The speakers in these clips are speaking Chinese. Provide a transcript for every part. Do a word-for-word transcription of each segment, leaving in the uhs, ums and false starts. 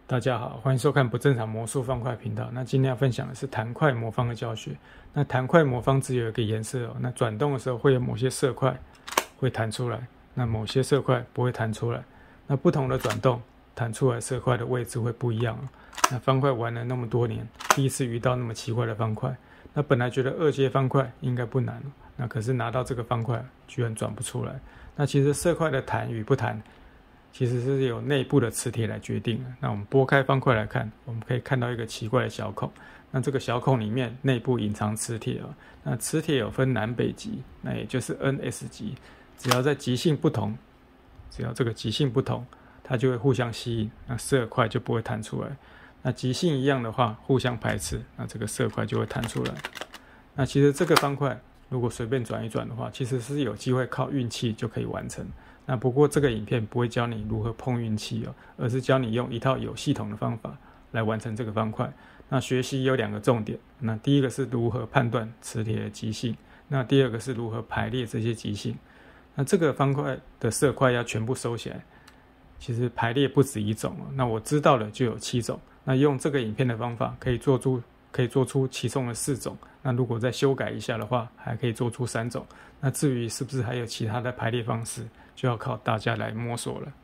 大家好，欢迎收看不正常魔术方块频道。那今天要分享的是弹块魔方的教学。那弹块魔方只有一个颜色哦，那转动的时候会有某些色块会弹出来，那某些色块不会弹出来。那不同的转动弹出来色块的位置会不一样哦。那方块玩了那么多年，第一次遇到那么奇怪的方块。那本来觉得二阶方块应该不难，那可是拿到这个方块居然转不出来。那其实色块的弹与不弹其实是由内部的磁铁来决定的。那我们拨开方块来看，我们可以看到一个奇怪的小孔。那这个小孔里面内部隐藏磁铁哦。那磁铁有分南北极，那也就是 N S 极。只要在极性不同，只要这个极性不同，它就会互相吸引，那色块就不会弹出来。那极性一样的话，互相排斥，那这个色块就会弹出来。那其实这个方块如果随便转一转的话，其实是有机会靠运气就可以完成。那不过这个影片不会教你如何碰运气哦，而是教你用一套有系统的方法来完成这个方块。那学习有两个重点，那第一个是如何判断磁铁的极性，那第二个是如何排列这些极性。那这个方块的色块要全部收起来，其实排列不止一种哦，那我知道的就有七种。那用这个影片的方法可以做出可以做出其中的四种，那如果再修改一下的话，还可以做出三种。那至于是不是还有其他的排列方式，就要靠大家来摸索了。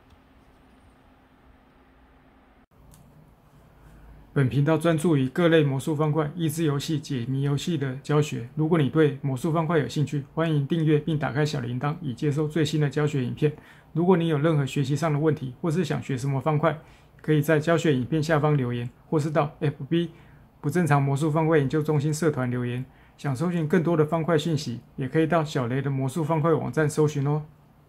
本频道专注于各类魔术方块、益智游戏、解谜游戏的教学。如果你对魔术方块有兴趣，欢迎订阅并打开小铃铛，以接收最新的教学影片。如果你有任何学习上的问题，或是想学什么方块，可以在教学影片下方留言，或是到 F B 不正常魔术方块研究中心社团留言。想搜寻更多的方块讯息，也可以到小雷的魔术方块网站搜寻哦。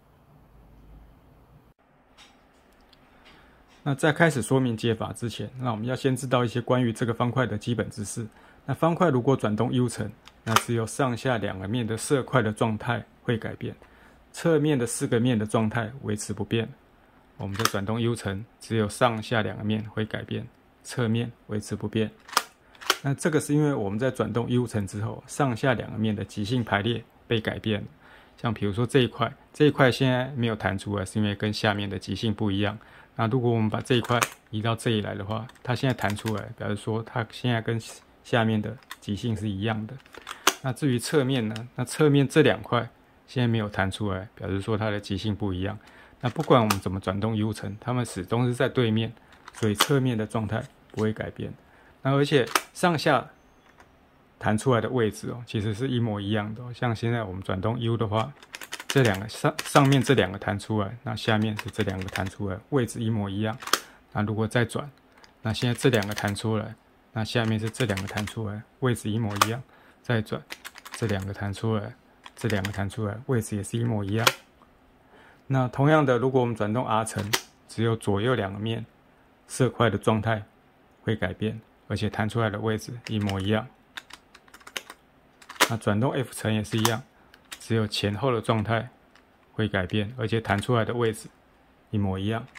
那在开始说明解法之前，那我们要先知道一些关于这个方块的基本知识。那方块如果转动 U 层，那只有上下两个面的色块的状态会改变，侧面的四个面的状态维持不变。我们的转动 U 层只有上下两个面会改变，侧面维持不变。那这个是因为我们在转动 U 层之后，上下两个面的极性排列被改变了。像比如说这一块，这一块现在没有弹出来，是因为跟下面的极性不一样。那如果我们把这一块移到这里来的话，它现在弹出来，表示说它现在跟下面的极性是一样的。那至于侧面呢？那侧面这两块现在没有弹出来，表示说它的极性不一样。那不管我们怎么转动 U 层，它们始终是在对面，所以侧面的状态不会改变。那而且上下弹出来的位置哦，其实是一模一样的哦。像现在我们转动 U 的话，这两个上上面这两个弹出来，那下面是这两个弹出来，位置一模一样。那如果再转，那现在这两个弹出来，那下面是这两个弹出来，位置一模一样。再转，这两个弹出来，这两个弹出来，位置也是一模一样。那同样的，如果我们转动 R 层，只有左右两个面色块的状态会改变，而且弹出来的位置一模一样。那转动 F 层也是一样，只有前后的状态会改变，而且弹出来的位置一模一样。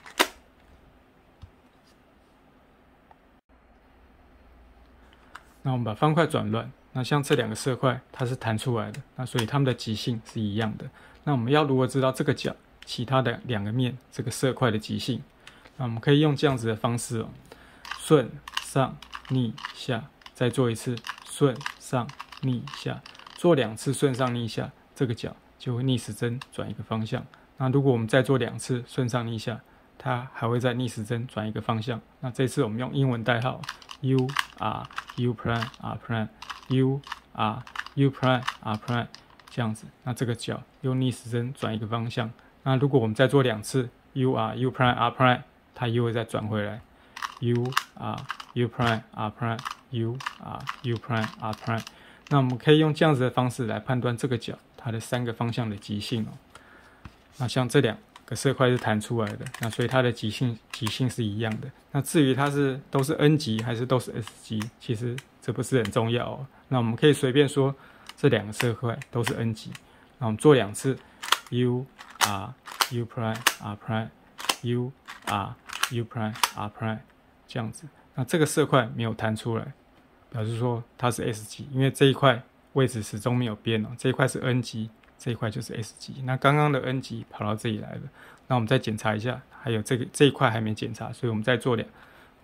那我们把方块转乱，那像这两个色块它是弹出来的，那所以它们的极性是一样的。那我们要如何知道这个角其他的两个面这个色块的极性？那我们可以用这样子的方式哦，顺上逆下，再做一次顺上逆下，做两次顺上逆下，这个角就会逆时针转一个方向。那如果我们再做两次顺上逆下，它还会再逆时针转一个方向。那这次我们用英文代号 U R U prime R prime U R U prime R prime 这样子。那这个角用逆时针转一个方向。那如果我们再做两次 U R U prime R prime， 它又会再转回来 U R U prime R prime U R U prime R prime。那我们可以用这样子的方式来判断这个角它的三个方向的极性哦。那像这两个色块是弹出来的，那所以它的极性极性是一样的。那至于它是都是 N 极还是都是 S 极，其实这不是很重要哦。那我们可以随便说这两个色块都是 N 极。那我们做两次 U R U prime R prime U R U prime R prime 这样子。那这个色块没有弹出来，表示说它是 S 极，因为这一块位置始终没有变哦。这一块是 N 极，这一块就是 S 极。那刚刚的 N 极跑到这里来了，那我们再检查一下，还有这个这一块还没检查，所以我们再做两，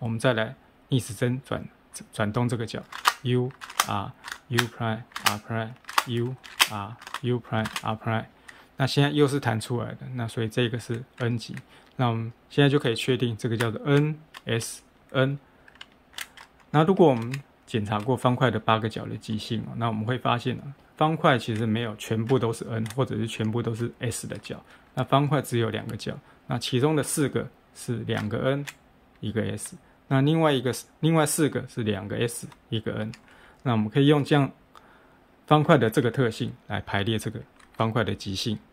我们再来逆时针转转动这个角 u r u prime r prime u r u prime r prime。那现在又是弹出来的，那所以这个是 n 级。那我们现在就可以确定这个叫做 n s n。那如果我们检查过方块的八个角的极性，那我们会发现啊，方块其实没有全部都是 n， 或者是全部都是 s 的角。那方块只有两个角，那其中的四个是两个 n， 一个 s。那另外一个另外四个是两个 s， 一个 n。那我们可以用这样方块的这个特性来排列这个方块的极性。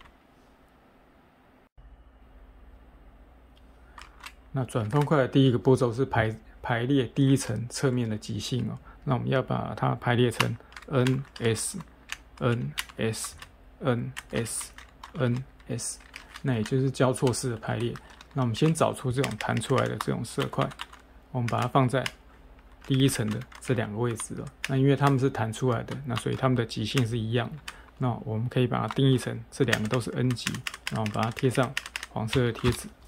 那转方块的第一个步骤是排排列第一层侧面的极性哦。那我们要把它排列成 n s n s n s n s， 那也就是交错式的排列。那我们先找出这种弹出来的这种色块，我们把它放在第一层的这两个位置哦。那因为它们是弹出来的，那所以它们的极性是一样的。那我们可以把它定义成这两个都是 n 级，然后把它贴上黄色的贴纸。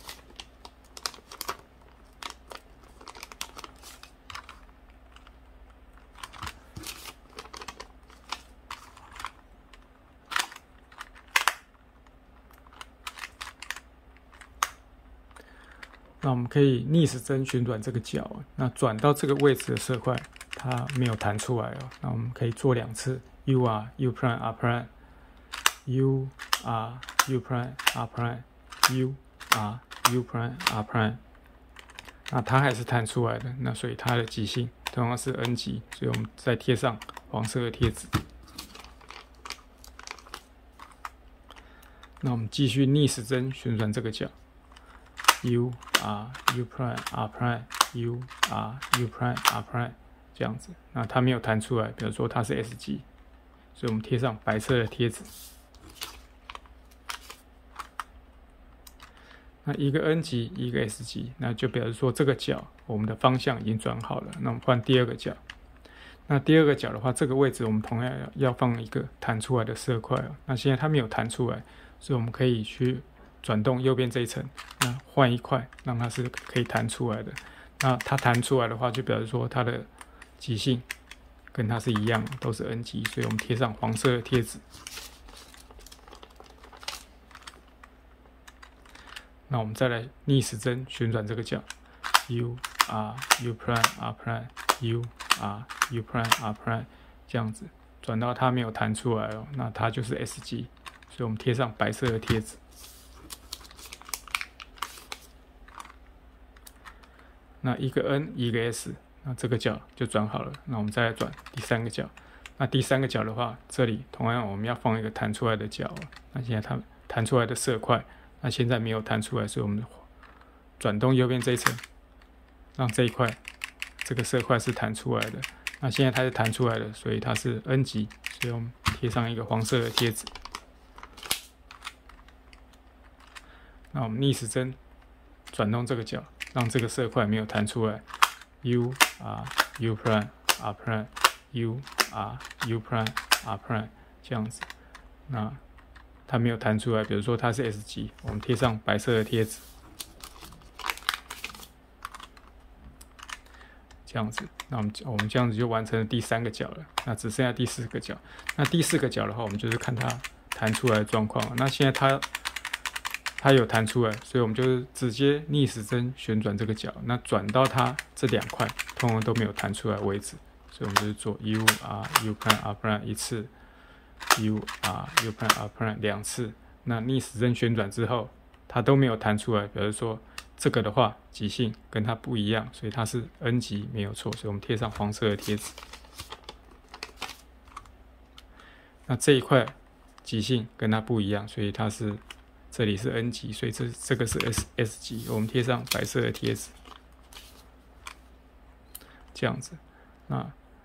那我们可以逆时针旋转这个角，那转到这个位置的色块，它没有弹出来哦。那我们可以做两次 u r u prime r prime u r u prime r prime u r u prime r prime， 那它还是弹出来的，那所以它的极性同样是 n 级，所以我们再贴上黄色的贴纸。那我们继续逆时针旋转这个角。u r u prime r prime u r u prime r prime 这样子，那它没有弹出来，比如说它是 s 级，所以我们贴上白色的贴纸。那一个 n 级，一个 s 级，那就表示说这个角我们的方向已经转好了。那我们换第二个角，那第二个角的话，这个位置我们同样要放一个弹出来的色块哦。那现在它没有弹出来，所以我们可以去转动右边这一层，那换一块，让它是可以弹出来的。那它弹出来的话，就表示说它的极性跟它是一样，都是 n 级，所以我们贴上黄色的贴纸。那我们再来逆时针旋转这个角 ，u r u prime r prime u r u prime r prime 这样子，转到它没有弹出来哦，那它就是 s 级，所以我们贴上白色的贴纸。那一个 n 一个 s， 那这个角就转好了。那我们再来转第三个角。那第三个角的话，这里同样我们要放一个弹出来的角。那现在它弹出来的色块，那现在没有弹出来，所以我们转动右边这一层，让这一块这个色块是弹出来的。那现在它是弹出来的，所以它是 n 级，所以我们贴上一个黄色的贴纸。那我们逆时针转动这个角。让这个色块没有弹出来 ，u r u prime r prime u r u prime r prime 这样子，那它没有弹出来，比如说它是 s 级，我们贴上白色的贴纸，这样子，那我们我们这样子就完成了第三个角了，那只剩下第四个角。那第四个角的话，我们就是看它弹出来的状况。那现在它它有弹出来，所以我们就是直接逆时针旋转这个角，那转到它这两块通常都没有弹出来为止，所以我们就是做 u r u prime r prime 一次 ，u r u prime r prime 两次。那逆时针旋转之后，它都没有弹出来，表示说这个的话极性跟它不一样，所以它是 n 级没有错，所以我们贴上黄色的贴纸。那这一块极性跟它不一样，所以它是。这里是 n 级，所以这这个是 s s 级，我们贴上白色的贴纸，这样子。那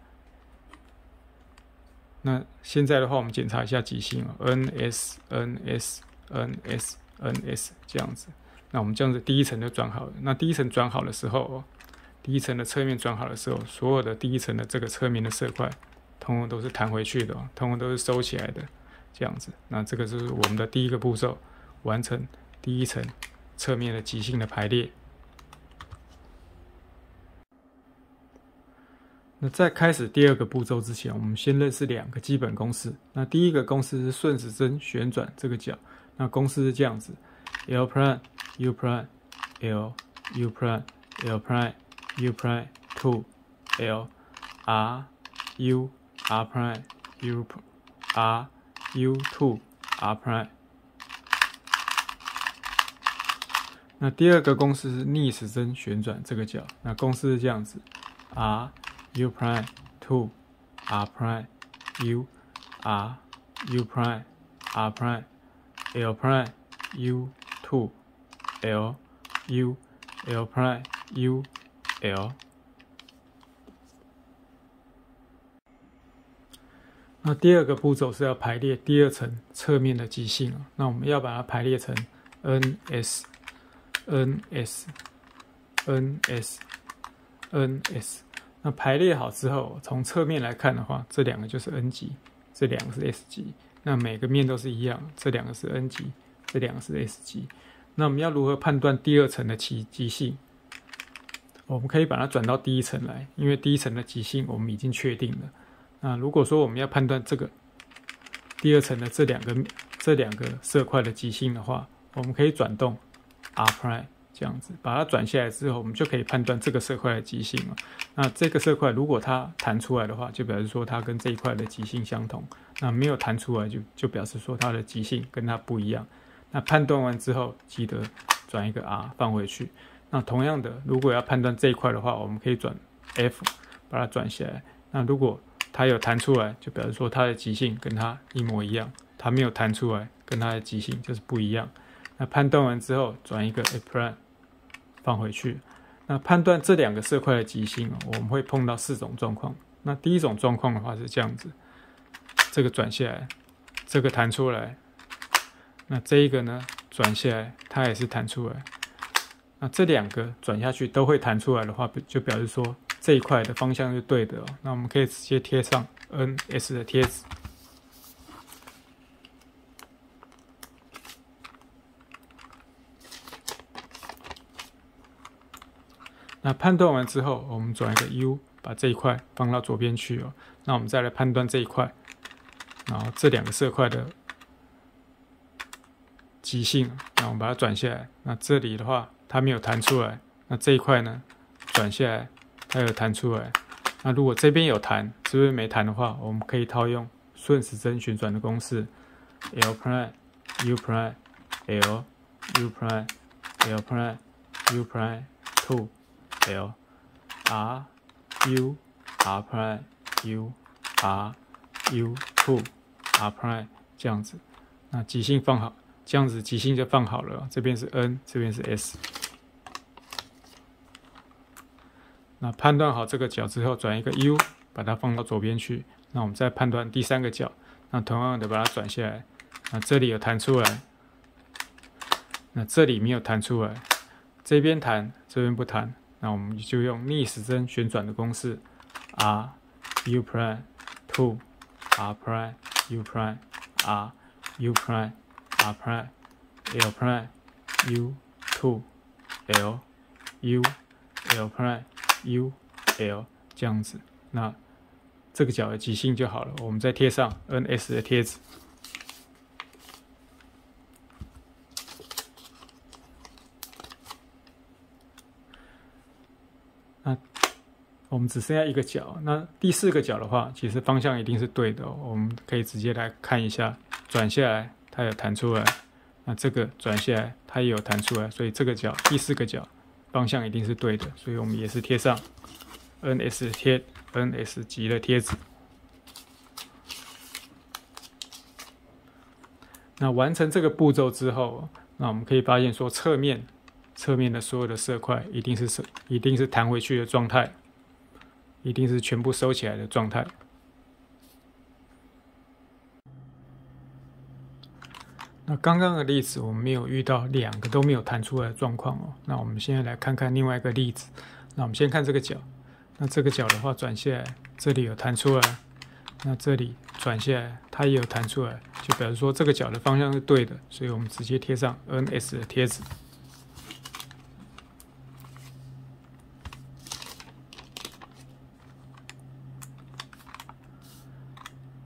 那现在的话，我们检查一下极性哦 ，n s n s n s n s 这样子。那我们这样子第一层就转好了。那第一层转好的时候哦，第一层的侧面转好的时候，所有的第一层的这个侧面的色块，通通都是弹回去的哦，通通都是收起来的，这样子。那这个就是我们的第一个步骤。完成第一层侧面的极性的排列。 那在开始第二个步骤之前，我们先认识两个基本公式。那第一个公式是顺时针旋转这个角，那公式是这样子 ：L prime U prime L U prime L prime U prime two L R U R prime U R U two R prime。那第二个公式是逆时针旋转这个角，那公式是这样子 ：R U prime two R prime U R U prime R prime L prime U two L U L prime U L。那第二个步骤是要排列第二层侧面的极性，那我们要把它排列成 N S N S N S N S。那排列好之后，从侧面来看的话，这两个就是 N 极，这两个是 S 极。那每个面都是一样，这两个是 N 极，这两个是 S 极。那我们要如何判断第二层的极极性？我们可以把它转到第一层来，因为第一层的极性我们已经确定了。那如果说我们要判断这个第二层的这两个这两个色块的极性的话，我们可以转动 R prime 这样子，把它转下来之后，我们就可以判断这个色块的极性了。那这个色块如果它弹出来的话，就表示说它跟这一块的极性相同；那没有弹出来就，就就表示说它的极性跟它不一样。那判断完之后，记得转一个 R 放回去。那同样的，如果要判断这一块的话，我们可以转 F 把它转下来。那如果它有弹出来，就表示说它的极性跟它一模一样；它没有弹出来，跟它的极性就是不一样。那判断完之后，转一个 A prime 放回去。那判断这两个色块的极性，我们会碰到四种状况。那第一种状况的话是这样子：这个转下来，这个弹出来，那这一个呢转下来，它也是弹出来。那这两个转下去都会弹出来的话，就表示说这一块的方向是对的哦。那我们可以直接贴上 N S 的贴纸。那判断完之后，我们转一个 U， 把这一块放到左边去哦。那我们再来判断这一块，然后这两个色块的极性，那我们把它转下来。那这里的话，它没有弹出来。那这一块呢，转下来，它有弹出来。那如果这边有弹，这边没弹的话，我们可以套用顺时针旋转的公式 ：L prime U prime L U prime L prime U prime two L R U R prime U R U two R prime 这样子。那极性放好，这样子极性就放好了。这边是 N， 这边是 S。那判断好这个角之后，转一个 U， 把它放到左边去。那我们再判断第三个角，那同样的把它转下来。那这里有弹出来，那这里没有弹出来，这边弹，这边不弹。那我们就用逆时针旋转的公式 ：R U prime two R prime U prime R U prime R prime L prime U two L U L prime U L 这样子。那这个角的极性就好了。我们再贴上 N S 的贴纸。那我们只剩下一个角，那第四个角的话，其实方向一定是对的哦。我们可以直接来看一下，转下来它有弹出来，那这个转下来它也有弹出来，所以这个角第四个角方向一定是对的，所以我们也是贴上 N S 贴 N S 极的贴纸。那完成这个步骤之后，那我们可以发现说侧面。侧面的所有的色块一定是一定是弹回去的状态，一定是全部收起来的状态。那刚刚的例子我们没有遇到两个都没有弹出来的状况哦。那我们现在来看看另外一个例子。那我们先看这个角，那这个角的话转下来，这里有弹出来，那这里转下来它也有弹出来，就表示说这个角的方向是对的，所以我们直接贴上 N S 的贴纸。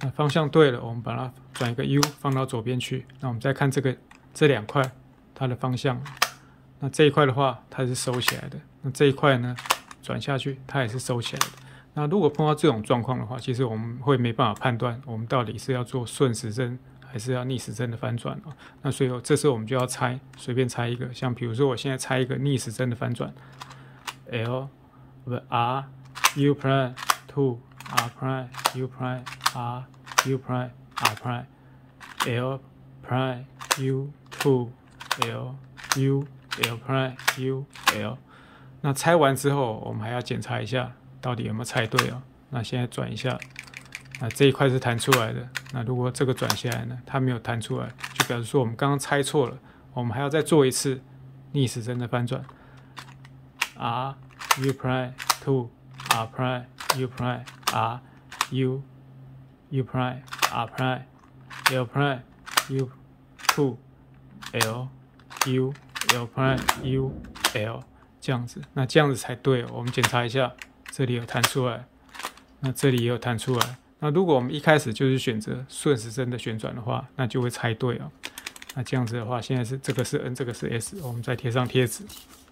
那方向对了，我们把它转一个 U 放到左边去。那我们再看这个这两块它的方向。那这一块的话，它是收起来的。那这一块呢，转下去，它也是收起来的。那如果碰到这种状况的话，其实我们会没办法判断我们到底是要做顺时针还是要逆时针的翻转哦。那所以这时候我们就要猜，随便猜一个，像比如说我现在猜一个逆时针的翻转 ，L 不 R U prime two R prime U prime R U prime R prime L prime U two L U L prime U L。那猜完之后，我们还要检查一下到底有没有猜对哦。那现在转一下，那这一块是弹出来的。那如果这个转下来呢，它没有弹出来，就表示说我们刚刚猜错了。我们还要再做一次逆时针的翻转 ，R U prime two R prime U prime R U U prime R prime L prime U two L U L prime U L。这样子，那这样子才对哦。我们检查一下，这里有弹出来，那这里也有弹出来。那如果我们一开始就是选择顺时针的旋转的话，那就会猜对哦。那这样子的话，现在是这个是 N， 这个是 S， 我们再贴上贴纸。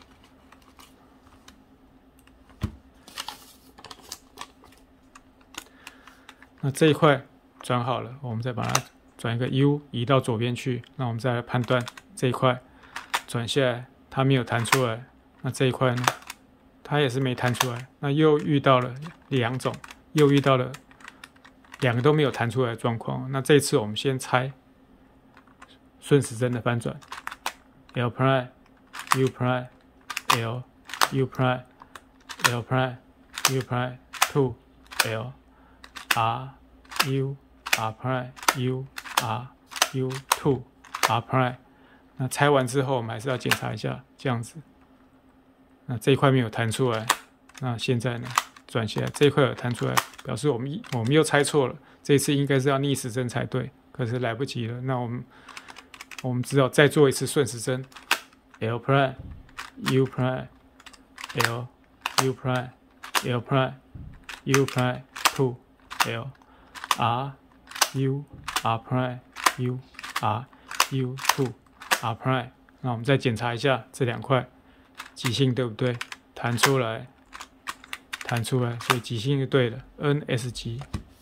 那这一块转好了，我们再把它转一个 U 移到左边去。那我们再来判断这一块转下来，它没有弹出来。那这一块呢，它也是没弹出来。那又遇到了两种，又遇到了两个都没有弹出来的状况。那这一次我们先猜顺时针的翻转 ，L prime U prime L U prime L prime U prime two L R U R prime U R U two R prime。那猜完之后，我们还是要检查一下，这样子。那这一块没有弹出来，那现在呢，转下来这一块有弹出来，表示我们我们又猜错了。这一次应该是要逆时针才对，可是来不及了。那我们我们只好再做一次顺时针 ，L prime U prime L U prime L prime U prime two L R U R prime U R U two R prime。那我们再检查一下这两块。极性对不对？弹出来，弹出来，所以极性是对的 ，N S 极。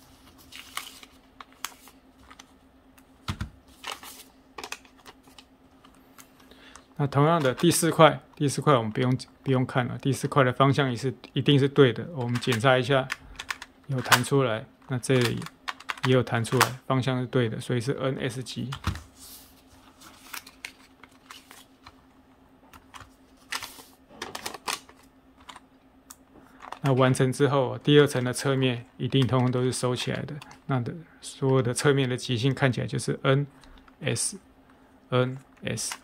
那同样的第四块，第四块我们不用不用看了，第四块的方向也是一定是对的。我们检查一下，有弹出来，那这里也有弹出来，方向是对的，所以是 N S 极。那完成之后，第二层的侧面一定通通都是收起来的。那的所有的侧面的极性看起来就是 N S N S。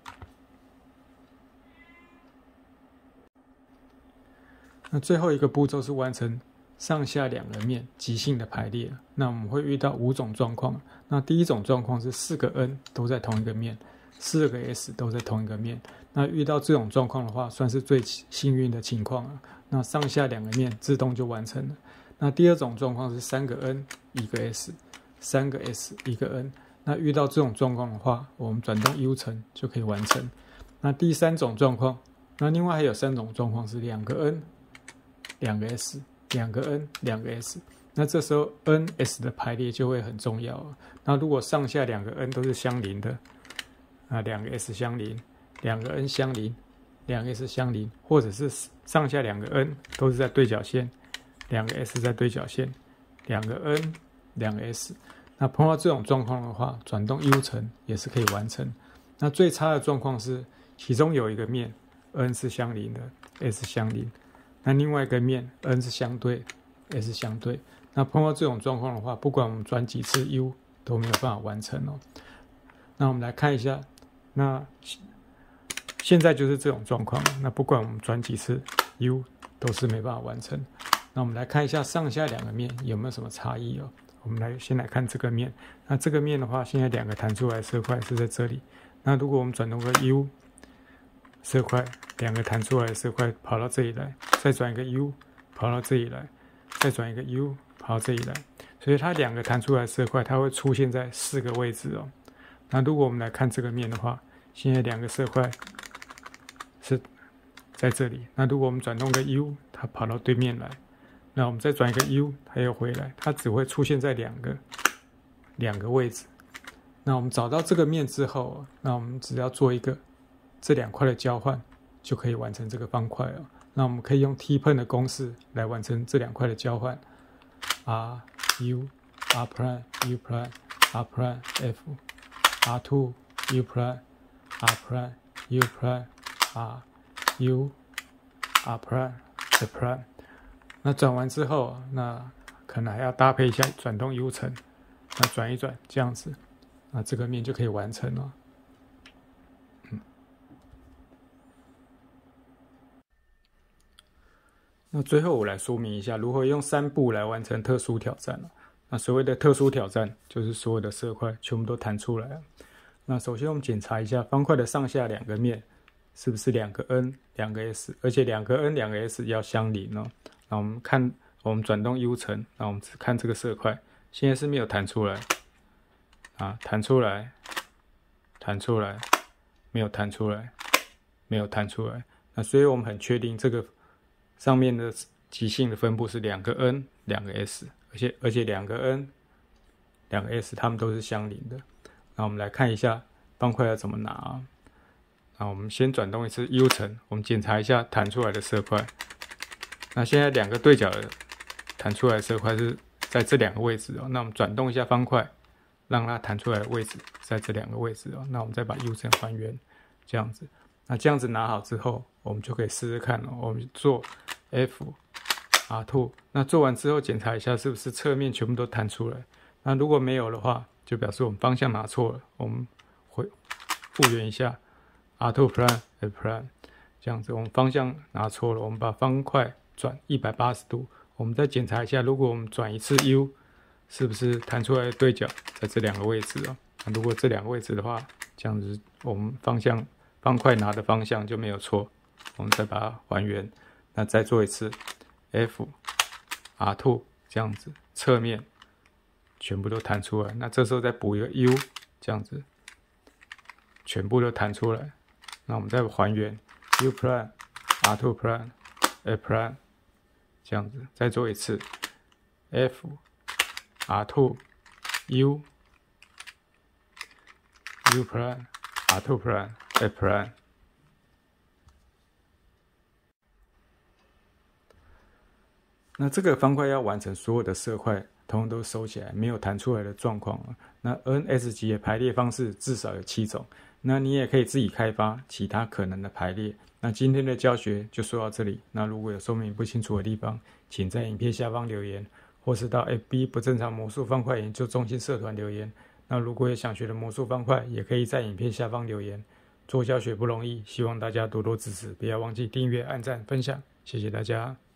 那最后一个步骤是完成上下两个面极性的排列。那我们会遇到五种状况。那第一种状况是四个 N 都在同一个面，四个 S 都在同一个面。那遇到这种状况的话，算是最幸运的情况了。那上下两个面自动就完成了。那第二种状况是三个 N 一个 S， 三个 S 一个 N。那遇到这种状况的话，我们转动 U 层就可以完成。那第三种状况，那另外还有三种状况是两个 N 两个 S， 两个 N 两个 S。那这时候 N S 的排列就会很重要。那如果上下两个 N 都是相邻的，啊，两个 S 相邻，两个 N 相邻，两个 S 相邻，或者是上下两个 N 都是在对角线，两个 S 在对角线，两个 N 两个 S。那碰到这种状况的话，转动 U 层也是可以完成。那最差的状况是，其中有一个面 N 是相邻的 ，S 相邻，那另外一个面 N 是相对 ，S 相对。那碰到这种状况的话，不管我们转几次 U 都没有办法完成哦。那我们来看一下，那现在就是这种状况，那不管我们转几次 U 都是没办法完成。那我们来看一下上下两个面有没有什么差异哦。我们来先来看这个面，那这个面的话，现在两个弹出来的色块是在这里。那如果我们转动个 U， 色块两个弹出来的色块跑到这里来，再转一个 U 跑到这里来，再转一个 U 跑到这里来。 所以它两个弹出来的色块，它会出现在四个位置哦。那如果我们来看这个面的话，现在两个色块是在这里。那如果我们转动个 U， 它跑到对面来，那我们再转一个 U， 它又回来，它只会出现在两个两个位置。那我们找到这个面之后，那我们只要做一个这两块的交换，就可以完成这个方块了。那我们可以用 T 喷的公式来完成这两块的交换 ，R U R prime U prime R prime F R 二 U prime R prime U prime R U R prime F prime。那转完之后，那可能还要搭配一下转动 U 层，那转一转这样子，那这个面就可以完成了。嗯。那最后我来说明一下如何用三步来完成特殊挑战了。那所谓的特殊挑战，就是所有的色块全部都弹出来了。那首先我们检查一下方块的上下两个面是不是两个 N 两个 S， 而且两个 N 两个 S 要相邻哦。那我们看，我们转动 U 层，那我们只看这个色块，现在是没有弹出来啊，弹出来，弹出来，没有弹出来，没有弹出来。那所以我们很确定这个上面的极性的分布是两个 N 两个 S， 而且而且两个 N 两个 S 它们都是相邻的。那我们来看一下方块要怎么拿啊？那我们先转动一次 U 层，我们检查一下弹出来的色块。那现在两个对角的弹出来的色块是在这两个位置哦。那我们转动一下方块，让它弹出来的位置在这两个位置哦。那我们再把 U 层还原，这样子。那这样子拿好之后，我们就可以试试看哦。我们做 F R 二， 那做完之后检查一下是不是侧面全部都弹出来。那如果没有的话，就表示我们方向拿错了。我们回复原一下 R 二 prime F prime， 这样子我们方向拿错了。我们把方块转一百八十度，我们再检查一下，如果我们转一次 U， 是不是弹出来的对角在这两个位置哦？那如果这两个位置的话，这样子我们方向方块拿的方向就没有错。我们再把它还原，那再做一次 F R 二， 这样子侧面全部都弹出来。那这时候再补一个 U， 这样子全部都弹出来。那我们再还原 U prime R 二 prime F prime。这样子，再做一次 F R 二 U U prime R 二 prime F prime。那这个方块要完成所有的色块通通都收起来，没有弹出来的状况。那 N S 级的排列方式至少有七种，那你也可以自己开发其他可能的排列。那今天的教学就说到这里。那如果有说明不清楚的地方，请在影片下方留言，或是到 F B 不正常魔术方块研究中心社团留言。那如果有想学的魔术方块，也可以在影片下方留言。做教学不容易，希望大家多多支持，不要忘记订阅、按赞、分享，谢谢大家。